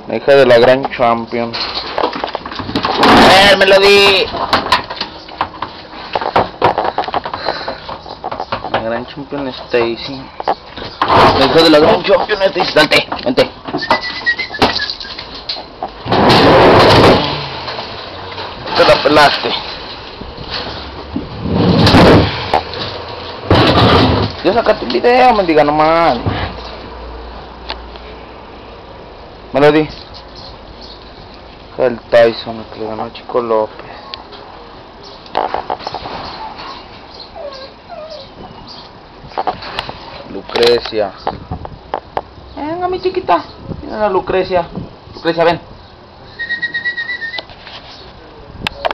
La hija de la gran champion. A ver, Melody. La gran champion Stacy. La hija de la gran champion Stacy. Salte, vente. Te la pelaste. Ya sacaste un video, mendiga nomás. Melody. El Tyson que le ganó a Chico López. Lucrecia. Venga, mi chiquita. Mira la Lucrecia. Lucrecia, ven.